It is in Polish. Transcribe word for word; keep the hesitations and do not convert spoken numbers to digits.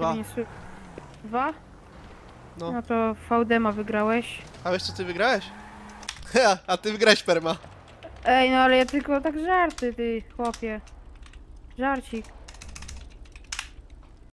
Dwa. Nie sły... Dwa? No. No to V D ma wygrałeś. A wiesz co ty wygrałeś? Ha, a ty wygrałeś perma. Ej, no ale ja tylko tak żarty, ty chłopie. Żarcik.